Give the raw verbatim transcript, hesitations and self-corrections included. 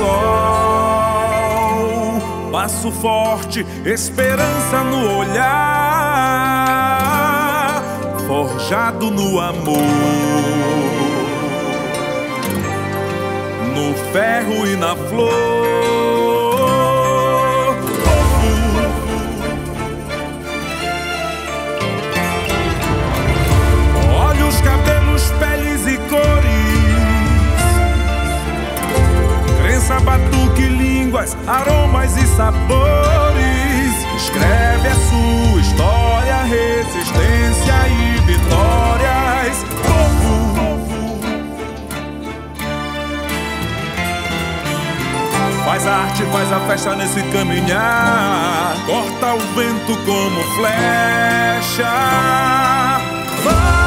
sol. Passo forte, esperança no olhar, forjado no amor, no ferro e na flor. Olhos, cabelos, peles e cores, crença, batuque, línguas, aromas e sabores. Escreve a sua história, resistência e vitórias. Povo, faz arte, faz a festa nesse caminhar, corta o vento como flecha. Vai!